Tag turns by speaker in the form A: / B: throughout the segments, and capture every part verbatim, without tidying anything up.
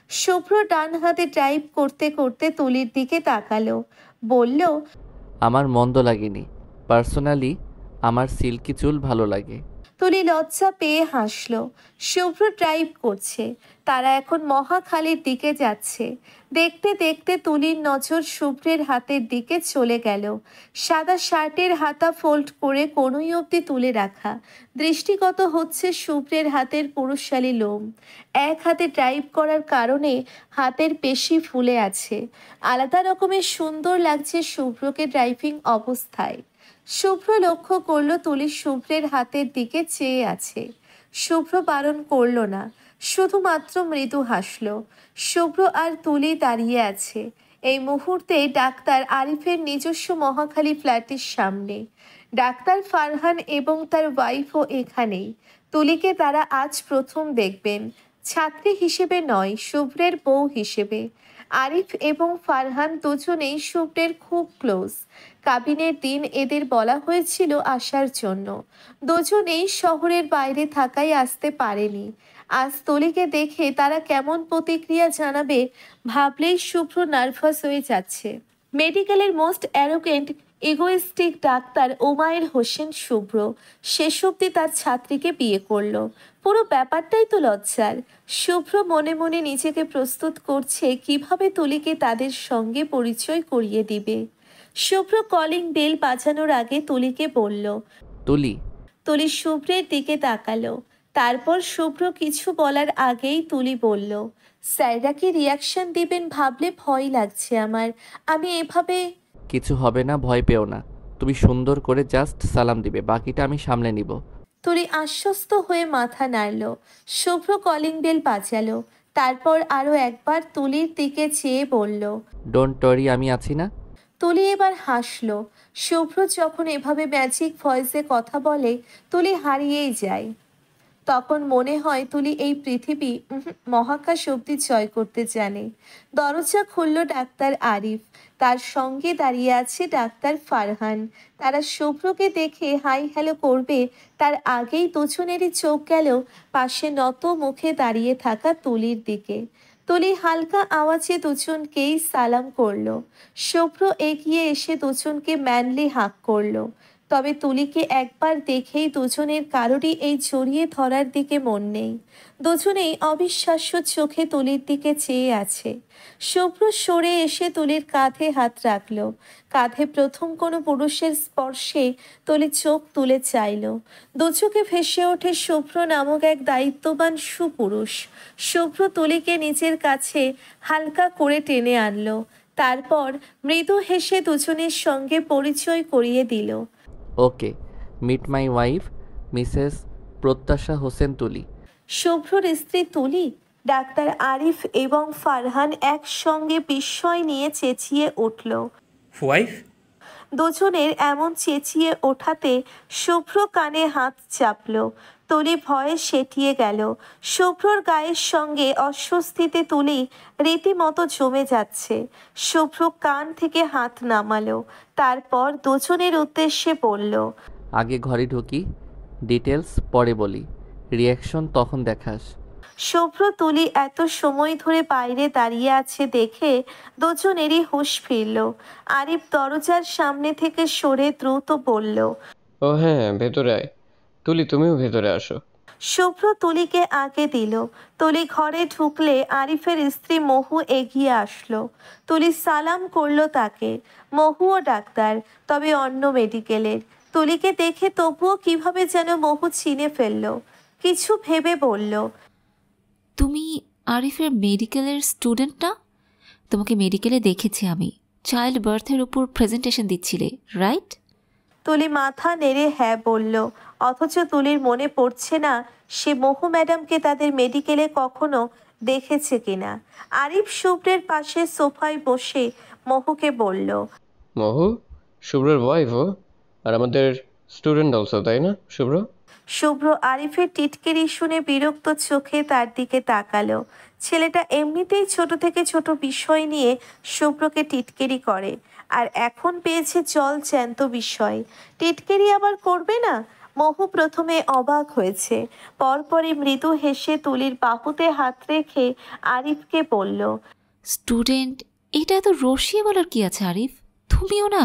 A: শুভ্র ডান হাতে ড্রাইভ করতে করতে তুলির দিকে তাকালো, বলল,
B: আমার মন্দ লাগেনি। পার্সোনালি আমার সিল্কি চুল ভালো লাগে।
A: তুলি লজ্জা পেয়ে হাসল। শুভ্র ড্রাইভ করছে, তারা এখন মহাখালীর দিকে যাচ্ছে। দেখতে দেখতে তুলির নজর শুভ্রের হাতের দিকে চলে গেল। সাদা শার্টের হাতা ফোল্ড করে কনুই অবধি তুলে রাখা, দৃষ্টিগত হচ্ছে শুভ্রের হাতের পুরুষশালী লোম। এক হাতে ড্রাইভ করার কারণে হাতের পেশি ফুলে আছে। আলাদা রকমের সুন্দর লাগছে শুভ্রকে ড্রাইভিং অবস্থায়। শুভ্র লক্ষ্য করলো তুলি শুভ্রের হাতের দিকে চেয়ে আছে। শুভ্র বারণ করল না, শুধুমাত্র মৃদু হাসল। শুভ্র আর তুলি দাঁড়িয়ে আছে এই মুহূর্তে ডাক্তার আরিফের নিজস্ব মহাখালী ফ্ল্যাটের সামনে। ডাক্তার ফারহান এবং তার ওয়াইফও এখানেই। তুলিকে তারা আজ প্রথম দেখবেন, ছাত্রী হিসেবে নয়, শুভ্রের বউ হিসেবে। আরিফ এবং ফারহান দুজনেই শুভ্রের খুব ক্লোজ। কাবিনের দিন এদের বলা হয়েছিল আসার জন্য, দুজনেই শহরের বাইরে থাকায় আসতে পারেনি। আজ তুলিকে দেখে তারা কেমন প্রতিক্রিয়া জানাবে ভাবলেই শুভ্র নার্ভাস হয়ে যাচ্ছে। মেডিকেলের most arrogant egoistic doctor Omayer Hossain Shuvro শেষ অবধি তার ছাত্রীকে বিয়ে করলো। পুরো ব্যাপারটাই তো লজ্জার। শুভ্র মনে মনে নিজেকে প্রস্তুত করছে কিভাবে তুলিকে তাদের সঙ্গে পরিচয় করিয়ে দিবে। শুভ্র কলিং বেল বাজানোর আগে তুলিকে বলল।
B: তুলি।
A: তুলি শুভ্রের দিকে তাকালো। তারপর শুভ্র কিছু বলার আগেই তুলি বলল, স্যাররা কি রিয়াকশন দিবেন ভাবলে ভয় লাগছে আমার। আমি এভাবে।
B: কিছু হবে না, ভয় পেও না। তুমি সুন্দর করে জাস্ট সালাম দিবে, বাকিটা আমি সামলে নিব।
A: তুলি আশ্বস্ত হয়ে মাথা নাড়ল। শুভ্র কলিং বেল বাজালো। তারপর আরো একবার তুলির দিকে চেয়ে বলল,
B: ডোন্ট ওয়ারি, আমি আছি না।
A: তুলি এবার হাসলো। শুভ্র যখন এভাবে ম্যাজিক ভয়েসে কথা বলে তুলি হারিয়েই যায়। তখন মনে হয় তুলি এই পৃথিবী উহুম, মহাকাশ অব্দি জয় করতে জানে। দরজা খুলল ডাক্তার আরিফ, তার সঙ্গে দাঁড়িয়ে আছে ডাক্তার ফারহান। তারা শুভ্রকে দেখে হাই হ্যালো করবে তার আগেই দুজনেরই চোখ গেল পাশে নত মুখে দাঁড়িয়ে থাকা তুলির দিকে। তুলি হালকা আওয়াজে দুজনকেই সালাম করলো। শুভ্র এগিয়ে এসে দুজনকে ম্যানলি হাঁক করলো। তবে তুলিকে একবার দেখেই দুজনের কারোরই এই জড়িয়ে ধরার দিকে মন নেই। দুজনেই অবিশ্বাস্য চোখে তুলির দিকে চেয়ে আছে। শুভ্র সরে এসে তুলির কাঁধে হাত রাখল। কাঁধে প্রথম কোনো পুরুষের স্পর্শে তুলি চোখ তুলে চাইল। দু চোখে ভেসে ওঠে শুভ্র নামক এক দায়িত্ববান সুপুরুষ। শুভ্র তুলিকে নিজের কাছে হালকা করে টেনে আনলো। তারপর মৃদু হেসে দুজনের সঙ্গে পরিচয় করিয়ে দিল।
B: Okay, meet my wife Mrs Prottasha Hossain তুলি।
A: শুভ্রর স্ত্রী তুলি। ডাক্তার আরিফ এবং ফারহান একসঙ্গে বিস্ময় নিয়ে চেঁচিয়ে উঠল।
C: ওয়াইফ?
A: দুজনের এমন চেঁচিয়ে ওঠাতে শুভ্র কানে হাত চাপল। তুলি ভয়ে সেটিয়ে গেল। শুভ্রর গায়ের সঙ্গে অস্বস্তিতে তুলি রীতিমতো জমে যাচ্ছে। শুভ্র কান থেকে হাত নামালো। তারপর দুজনের উদ্দেশ্যে বলল,
B: আগে ঘরে ঢুকি, ডিটেলস পরে বলি, রিয়াকশন তখন দেখাস।
A: শুভ্র তুলি এত সময় ধরে বাইরে দাঁড়িয়ে আছে দেখে দুজনেরই হুঁশ ফিরল। আরিফ দরজার সামনে থেকে সরে দ্রুত বলল,
D: ও হ্যাঁ, ভেতরে আয়। তুলি, তুমিও ভেতরে আসো।
A: শুভ্র তুলিকে আগে দিল। তুলি ঘরে ঢুকলে আরিফের স্ত্রী মহু এগিয়ে আসলো। তুলি সালাম করলো তাকে। মহুও ডাক্তার, তবে অন্য মেডিকেলের। তুলিকে দেখে তবুও কিভাবে যেন মহু চিনে ফেললো। কিছু ভেবে বলল,
E: তুমি আরিফের মেডিকেলের স্টুডেন্ট না? তোমাকে মেডিকেলে দেখেছি আমি, চাইল্ড বার্থের উপর প্রেজেন্টেশন দিচ্ছিলে, রাইট?
A: তুলি মাথা নেড়ে হ্যাঁ বলল। অথচ তুলির মনে পড়ছে না সে মহু ম্যাডামকে তাদের মেডিকেলে কখনো দেখেছে কিনা। আরিফ শুভ্রের পাশে সোফায় বসে মহুকে বলল,
D: মহু, শুভ্রর ওয়াইফ ও, আর আমাদের স্টুডেন্ট অলসো, তাই না শুভ্র?
A: শুভ্র আরিফের টিটকিরি শুনে বিরক্ত চোখে তার দিকে তাকালো। ছেলেটা এমনিতেই ছোট থেকে ছোট বিষয় নিয়ে শুভ্রকে টিটকিরি করে, আর এখন পেয়েছে জল জ্যান্ত বিষয়, টিটকিরি আবার করবে না? মহু প্রথমে অবাক হয়েছে, পরপরই মৃদু হেসে তুলির বাহুতে হাত রেখে আরিফকে বলল,
E: স্টুডেন্ট, এটা এত রসিয়ে বলার কি আছে আরিফ? তুমিও না,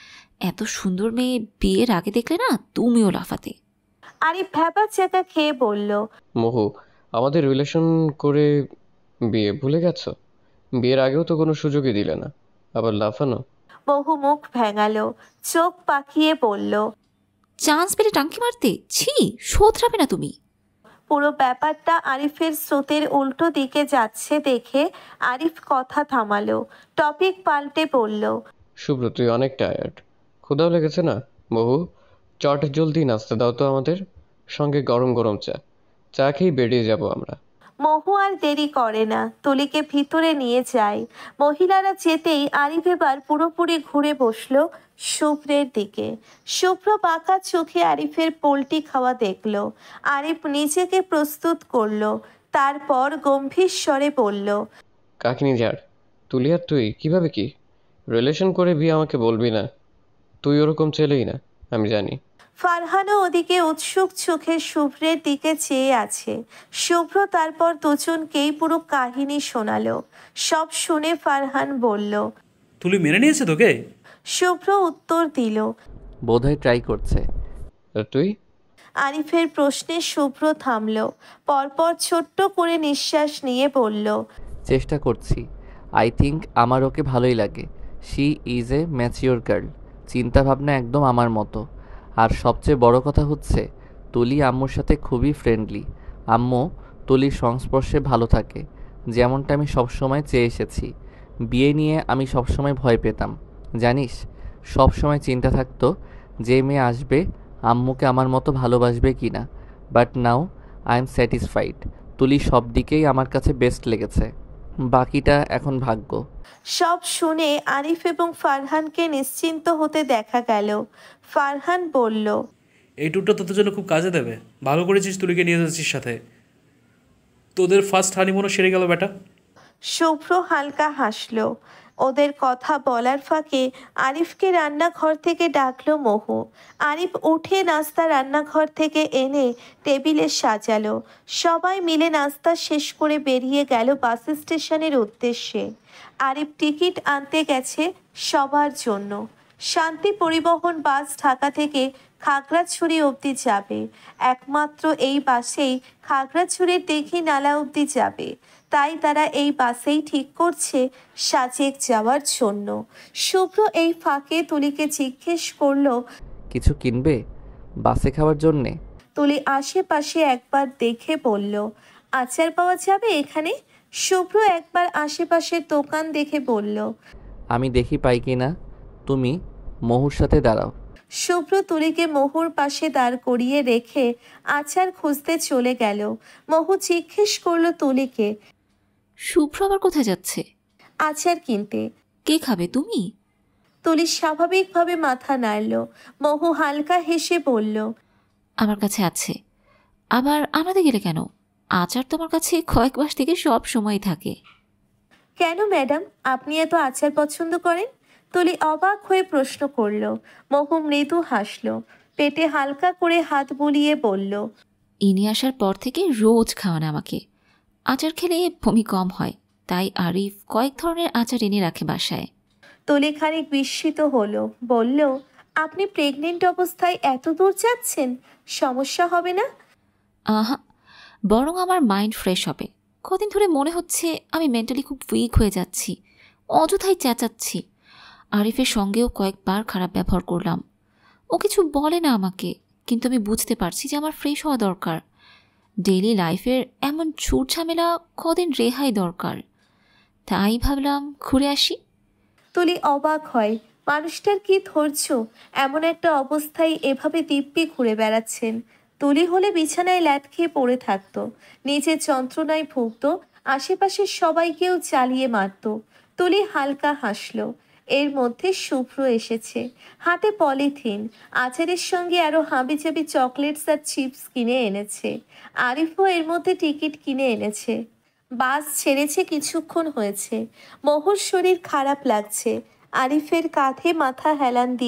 E: এত সুন্দর মেয়ে বিয়ের আগে দেখলে না তুমিও লাফাতে।
A: আরিফ ভ্যাপা চেকা খেয়ে বলল,
D: মহু, আমাদের রিলেশন করে বিয়ে ভুলে গেছো? বিয়ের আগেও তো কোনো সুযোগই দিলে না, আবার লাফানো।
A: মহু মুখ ভেঙালো, চোখ পাকিয়ে বলল,
E: চান্স পেলে টাঙ্কি মারতে? ছি, শোধরাবে না তুমি।
A: পুরো ব্যাপারটা আরিফের স্রোতের উল্টো দিকে যাচ্ছে দেখে আরিফ কথা থামালো, টপিক পাল্টে বলল,
D: শুভ্র, তুই অনেক টায়ার্ড, ক্ষুধাও লেগেছে না? মহু, চট জলদি নাস্তা দাও তো আমাদের, সঙ্গে গরম গরম চা। চা খেয়েই বেরিয়ে যাব আমরা।
A: মহু আর দেরি করে না, তুলিকে ভিতরে নিয়ে যায়। মহিলারা যেতেই আরিফ এবার পুরোপুরি ঘুরে বসলো শুভ্রের দিকে। শুভ্র বাঁকা চোখে আরিফের পোলটি খাওয়া দেখলো। আরিফ নিজেকে প্রস্তুত করলো, তারপর গম্ভীর স্বরে বলল,
D: কাকিনি যার, তুলি আর তুই কিভাবে কি রিলেশন করে বিয়ে আমাকে বলবি না? তুই ওরকম ছেলেই না, আমি জানি।
A: ফারহানও ওদিকে উৎসুক চোখে শুভ্রের দিকে চেয়ে আছে। শুভ্র তারপর দুজনকেই পুরো কাহিনী শোনালো। সব শুনে ফারহান বলল,
C: তুলি মেনে নিয়েছে তোকে?
A: শুভ্র উত্তর দিল,
B: বোধহয় ট্রাই করছে।
D: আর তুই?
A: আরিফের প্রশ্নে শুভ্র থামল, পরপর ছোট্ট করে নিঃশ্বাস নিয়ে বলল,
B: চেষ্টা করছি। আই থিঙ্ক আমার ওকে ভালোই লাগে। She is a mature girl, চিন্তাভাবনা একদম আমার মতো। আর সবচেয়ে বড় কথা হচ্ছে তুলি আম্মুর সাথে খুবই ফ্রেন্ডলি। আম্মু তুলির সংস্পর্শে ভালো থাকে, যেমনটা আমি সবসময় চেয়ে এসেছি। বিয়ে নিয়ে আমি সবসময় ভয় পেতাম জানিস, সবসময় চিন্তা থাকতো যে মেয়ে আসবে আম্মুকে আমার মতো ভালোবাসবে কি না। But now I am satisfied. Tuli সব দিকেই আমার কাছে বেস্ট লেগেছে, বাকিটা এখন ভাগ্য।
A: সব শুনে আরিফ এবং ফারহানকে নিশ্চিন্ত হতে দেখা গেল। ফারহান বলল,
C: এই ট্যুরটা তোদের জন্য খুব কাজে দেবে। ভালো করেছিস তুলিকে নিয়ে যাচ্ছিস সাথে। তোদের ফার্স্ট হানিমুনও সেরে গেল বেটা।
A: শুভ্র হালকা হাসলো। ওদের কথা বলার ফাঁকে আরিফকে রান্নাঘর থেকে ডাকলো মহু। আরিফ উঠে নাস্তা রান্নাঘর থেকে এনে টেবিলে সাজালো। সবাই মিলে নাস্তা শেষ করে বেরিয়ে গেল বাস স্টেশনের উদ্দেশ্যে। আরিফ টিকিট আনতে গেছে সবার জন্য। শান্তি পরিবহন বাস ঢাকা থেকে খাগড়াছড়ি অবধি যাবে। একমাত্র এই বাসেই খাগড়াছড়ির দিঘি নালা অবধি যাবে। তাই তারা এই বাসেই ঠিক করছে সাজেক যাওয়ার জন্য। শুভ্র এই ফাঁকে তুলিকে জিজ্ঞেস করলো,
B: কিছু কিনবে বাসে খাওয়ার জন্যে?
A: তুলি আশেপাশে একবার দেখে বলল, আচার পাওয়া যাবে এখানে? শুভ্র একবার আশেপাশের দোকান দেখে বলল,
B: আমি দেখি পাই কি না, তুমি মহুর সাথে দাঁড়াও।
A: শুভ্র তুলিকে মহুর পাশে দাঁড় করিয়ে রেখে আচার খুঁজতে চলে গেল। মহু জিজ্ঞেস করলো তুলিকে,
E: শুভ্র আবার কোথায় যাচ্ছে?
A: আচার কিনতে।
E: কে খাবে, তুমি?
A: তুলি স্বাভাবিকভাবে মাথা নাড়ল। মহু হালকা হেসে বলল,
E: আমার কাছে আছে। আবার আমাদের গেলে কেন? আচার তোমার কাছে কয়েক মাস থেকে সব সময় থাকে।
A: কেন ম্যাডাম, আপনি এত আচার পছন্দ করেন? তুলি অবাক হয়ে প্রশ্ন করল। মহু মৃদু হাসল, পেটে হালকা করে হাত বুলিয়ে বলল,
E: ইনি আসার পর থেকে রোজ খাওয়ান আমাকে। আচার খেলে বমি কম হয়, তাই আরিফ কয়েক ধরনের আচার এনে রাখে বাসায়।
A: তুলি খানিক বিস্মিত হলো, বলল, আপনি প্রেগনেন্ট অবস্থায় এত দূর যাচ্ছেন, সমস্যা হবে না?
E: আহা, বরং আমার মাইন্ড ফ্রেশ হবে। কদিন ধরে মনে হচ্ছে আমি মেন্টালি খুব উইক হয়ে যাচ্ছি, অযথাই চেঁচাচ্ছি। আরিফের সঙ্গেও কয়েকবার খারাপ ব্যবহার করলাম। ও কিছু বলে না আমাকে, কিন্তু আমি বুঝতে পারছি যে আমার ফ্রেশ হওয়া দরকার। ডেইলি লাইফের এমন ছুট ঝামেলা কদিন রেহাই দরকার। তাই ভাবলাম ঘুরে আসি।
A: তুলি অবাক হয়, মানুষটার কি ধৈর্য, এমন একটা অবস্থায় এভাবে দিব্যি ঘুরে বেড়াচ্ছেন। তুলি হলে বিছানায় ল্যাট খেয়ে পড়ে থাকতো, নিজের যন্ত্রণায় ভুগতো, আশেপাশের সবাইকেও চালিয়ে মারত। তুলি হালকা হাসলো। এর মধ্যে শুভ্র এসেছে, হাতে পলিথিন, আচারের সঙ্গে আরো হাবিজাবি চকলেটস আর চিপস কিনে এনেছে। আরিফও এর মধ্যে টিকিট কিনে এনেছে। বাস ছেড়েছে কিছুক্ষণ হয়েছে। মহুর শরীর খারাপ লাগছে। আরিফের কাঁধে মাথা হেলান দিয়ে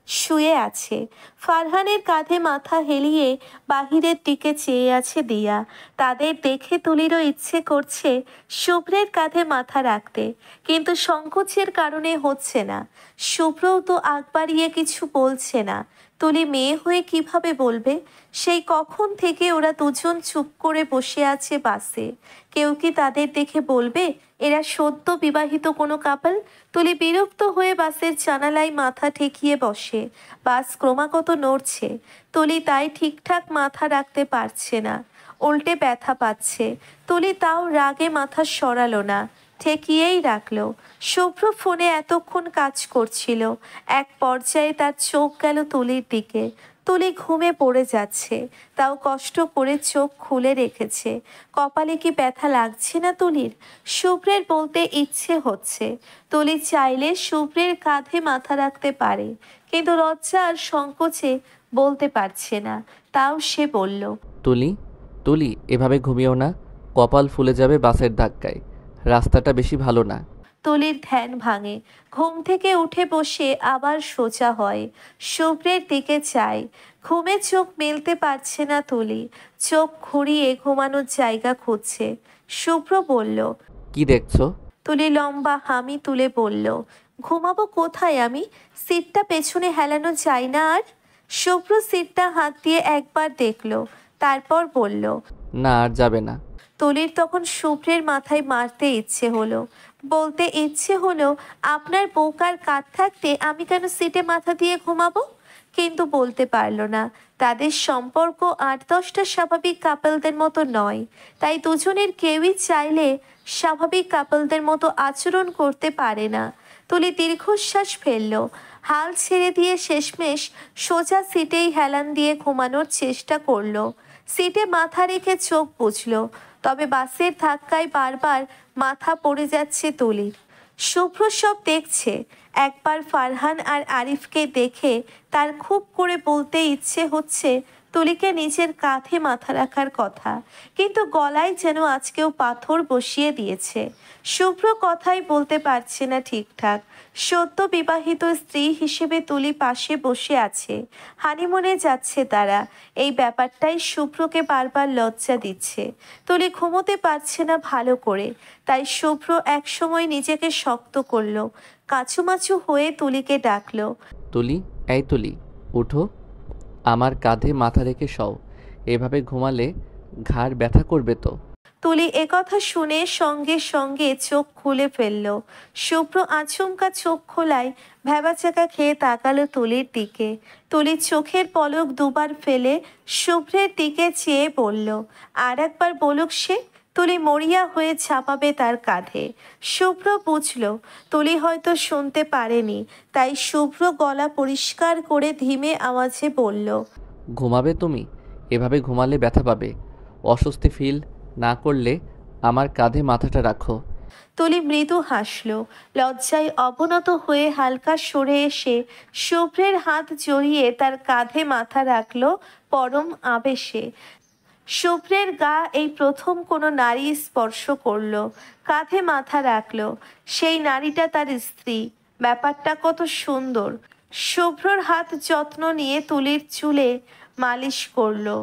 A: শুয়ে আছে। ফারহানের কাঁধে মাথা হেলিয়ে বাহিরের দিকে চেয়ে আছে দিয়া। তাদের দেখে তুলিরও ইচ্ছে করছে শুভ্রের কাঁধে মাথা রাখতে, কিন্তু সংকোচের কারণে হচ্ছে না। শুভ্রও তো আগ বাড়িয়ে কিছু বলছে না। তুলি মেয়ে হয়ে কিভাবে বলবে? সেই কখন থেকে ওরা দুজন চুপ করে বসে আছে বাসে। কেউ কি তাদের দেখে বলবে এরা সদ্য বিবাহিত কোনো কাপল? তুলি বিরক্ত হয়ে বাসের জানালায় মাথা ঠেকিয়ে বসে। বাস ক্রমাগত নড়ছে। তুলি তাই ঠিকঠাক মাথা রাখতে পারছে না, উল্টে ব্যথা পাচ্ছে। তুলি তাও রাগে মাথা সরালো না, ঠেকিয়েই রাখলো। শুভ্র ফোনে এতক্ষণ কাজ করছিল। এক পর্যায়ে তার চোখ গেল তুলির দিকে। তুলি ঘুমে পড়ে যাচ্ছে, তাও কষ্ট করে চোখ খুলে রেখেছে। কপালে কি ব্যথা লাগছে না তুলির? শুভ্রের বলতে ইচ্ছে হচ্ছে। তুলি চাইলে শুভ্রের কাঁধে মাথা রাখতে পারে, কিন্তু লজ্জা আর সংকোচে বলতে পারছে না। তাও সে বলল,
B: তুলি তুলি এভাবে ঘুমিও না, কপাল ফুলে যাবে বাসের ধাক্কায়। রাস্তাটা বেশি ভালো না।
A: তুলির ধ্যান ভাঙে। ঘুম থেকে উঠে বসে আবার সোজা হয়, শুভ্রের দিকে চায়। ঘুমে চোখ মেলতে পারছে না তুলি। চোখ ঘুরিয়ে ঘুমানোর জায়গা খুঁজছে। শুভ্র বলল,
B: কি দেখছো?
A: তুলি লম্বা হামি তুলে বলল, ঘুমাবো কোথায় আমি? সিটটা পেছনে হেলানো যায় না আর? শুভ্র সিটটা হাত দিয়ে একবার দেখলো, তারপর বলল,
B: না আর যাবে না।
A: তুলির তখন শুভ্রের মাথায় মারতে ইচ্ছে হলো। বলতে ইচ্ছে হলো, আপনার বউকার কাঁধ থাকতে আমি কেন সিটে মাথা দিয়ে ঘুমাবো? কিন্তু বলতে পারলো না। তাদের সম্পর্ক আট দশটা স্বাভাবিক কাপলদের মতো নয়। তাই দুজনের কেউই চাইলে স্বাভাবিক কাপলদের মতো আচরণ করতে পারে না। তুলি দীর্ঘশ্বাস ফেললো, হাল ছেড়ে দিয়ে শেষমেশ সোজা সিটেই হেলান দিয়ে ঘুমানোর চেষ্টা করলো। সিটে মাথা রেখে চোখ বুঝলো, তবে বাসের ধাক্কায় বারবার মাথা পড়ে যাচ্ছে তুলির। শুভ্র সব দেখছে। একবার ফারহান আর আরিফকে দেখে তার খুব করে বলতে ইচ্ছে হচ্ছে তুলিকে নিজের কাঁধে মাথা রাখার কথা, কিন্তু গলায় যেন আজকেও পাথর বসিয়ে দিয়েছে। শুভ্র কথাই বলতে পারছে না ঠিকঠাক। সদ্য বিবাহিত স্ত্রী হিসেবে তুলি পাশে বসে আছে, হানিমুনে যাচ্ছে তারা। এই ব্যাপারটাই শুভ্রকে বারবার লজ্জা দিচ্ছে। তুলি ঘুমোতে পারছে না ভালো করে, তাই শুভ্র একসময় নিজেকে শক্ত করলো। কাঁচুমাচু হয়ে তুলিকে ডাকলো,
B: তুলি, এই তুলি, উঠো। আমার কাঁধে মাথা রেখে শও। এভাবে ঘুমালে ঘাড় ব্যথা করবে তো।
A: তুলি একথা শুনে সঙ্গে সঙ্গে চোখ খুলে ফেলল। শুভ্র আচমকা চোখ খোলায় ভ্যাবাচাকা খেয়ে তাকালো তুলির দিকে। তুলির চোখের পলক দুবার ফেলে শুভ্রের দিকে চেয়ে বলল, আর একবার বলুক সে। তুলি মরিয়া হয়ে ঝাঁপাবে তার কাঁধে। শুভ্র বুঝল তুলি হয়তো শুনতে পারেনি, তাই শুভ্র গলা পরিষ্কার করে ধীমে আওয়াজে বলল,
B: ঘুমাবে তুমি? এভাবে ঘুমালে ব্যথা পাবে। অস্বস্তি ফিল না করলে আমার কাঁধে মাথাটা রাখো।
A: তুলি মৃদু হাসল। লজ্জায় অবনত হয়ে হালকা সরে এসে শুভ্রের হাত জড়িয়ে তার কাঁধে মাথা রাখল পরম আবেশে। শুভ্রের গা এই প্রথম কোনো নারী স্পর্শ করলো, কাঁধে মাথা রাখলো। সেই নারীটা তার স্ত্রী। ব্যাপারটা কত সুন্দর। শুভ্রর হাত যত্ন নিয়ে তুলির চুলে মালিশ করলো।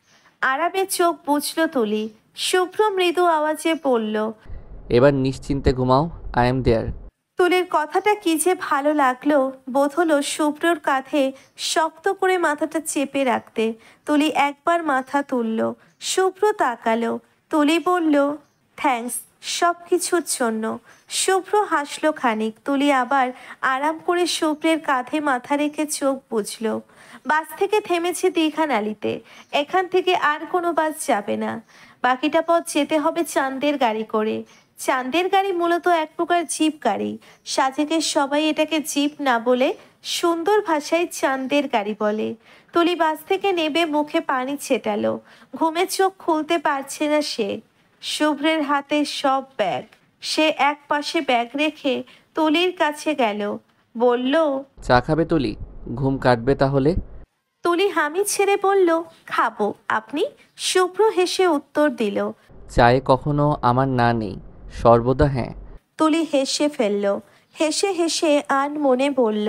A: আরামে চোখ বুঝল তুলি। শুভ্র মৃদু আওয়াজে বলল,
B: এবার নিশ্চিন্তে ঘুমাও, আই এম দেয়ার।
A: তুলির কথাটা কি যে ভালো লাগলো বোধ হলো শুভ্রর কাঁধে শক্ত করে মাথাটা চেপে রাখতে। তুলি একবার মাথা তুলল। শুভ্র তাকালো। তুলি বলল, থ্যাঙ্কস সব কিছুর জন্য। শুভ্র হাসলো খানিক। তুলি আবার আরাম করে শুভ্রের কাঁধে মাথা রেখে চোখ বুঝল। বাস থেকে থেমেছে দীঘানালিতে। এখান থেকে আর কোনো বাস যাবে না। বাকিটা পথ যেতে হবে চাঁদের গাড়ি করে। চাঁদের গাড়ি মূলত এক প্রকার জিপ গাড়ি। সাজেকের সবাই এটাকে জিপ না বলে সুন্দর ভাষায় চাঁদের গাড়ি বলে। তুলি বাস থেকে নেবে মুখে পানি ছেটালো। ঘুমে চোখ খুলতে পারছে না সে। শুভ্রের হাতে সব ব্যাগ। সে এক পাশে ব্যাগ রেখে তুলির কাছে গেল, বলল,
B: চা খাবে তুলি? ঘুম কাটবে তাহলে?
A: তুলি হামি ছেড়ে বলল, খাবো। আপনি? শুভ্র হেসে উত্তর দিল,
B: চায়ে কখনো আমার না নেই, সর্বদা হ্যাঁ।
A: তুলি হেসে ফেলল। হেসে হেসে আন মনে বলল,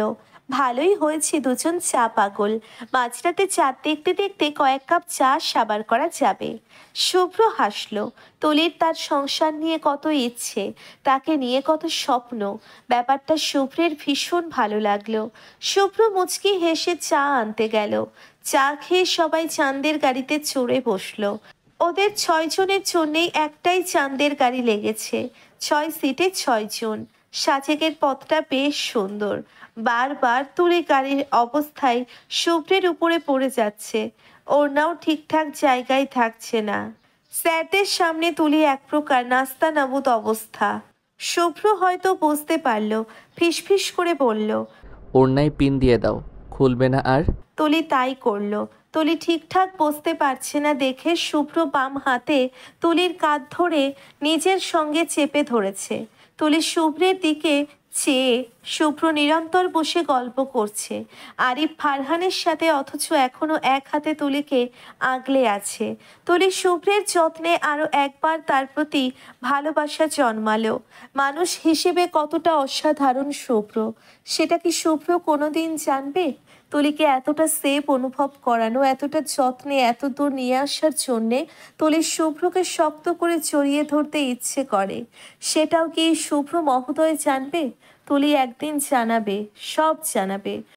A: ভালোই হয়েছে দুজন চা পাগল। মাঝরাতে চাঁদ দেখতে দেখতে কয়েক কাপ চা সাবার করা যাবে। শুভ্র হাসল। তুলির তার সংসার নিয়ে কত ইচ্ছে, তাকে নিয়ে কত স্বপ্ন। ব্যাপারটা শুভ্রের ভীষণ ভালো লাগলো। শুভ্র মুচকি হেসে চা আনতে গেল। চা খেয়ে সবাই চাঁদের গাড়িতে চড়ে বসলো। ওদের ছয় জনের জন্যেই একটাই চাঁদের গাড়ি লেগেছে। ছয় সিটে ছয় জন। সাজেকের পথটা বেশ সুন্দর। বারবার তুলি গাড়ির অবস্থায় শুভ্রের উপরে পড়ে যাচ্ছে। ওড়নাও ঠিকঠাক জায়গায় থাকছে না। স্যারদের সামনে তুলি এক প্রকার নাস্তা নাবুদ অবস্থা। শুভ্র হয়তো বুঝতে পারল, ফিসফিস করে বলল,
B: ওড়নায় পিন দিয়ে দাও, খুলবে না আর।
A: তুলি তাই করলো। তুলি ঠিকঠাক বসতে পারছে না দেখে শুভ্র বাম হাতে তুলির কাঁধ ধরে নিজের সঙ্গে চেপে ধরেছে। তুলি শুভ্রের দিকে চেয়ে শুভ্র নিরন্তর বসে গল্প করছে আরিফ ফারহানের সাথে, অথচ এখনো এক হাতে তুলিকে আগলে আছে। তুলি শুভ্রের যত্নে আরো একবার তার প্রতি ভালোবাসা জন্মালো। মানুষ হিসেবে কতটা অসাধারণ শুভ্র, সেটা কি শুভ্র কোনোদিন জানবে? তুলিকে এতটা সেফ অনুভব করানো, এতটা যত্নে এত দূর নিয়ে আসার জন্যে তুলির শুভ্রকে শক্ত করে জড়িয়ে ধরতে ইচ্ছে করে। সেটাও কি শুভ্র মহোদয় জানবে? তুলি একদিন জানাবে, সব জানাবে।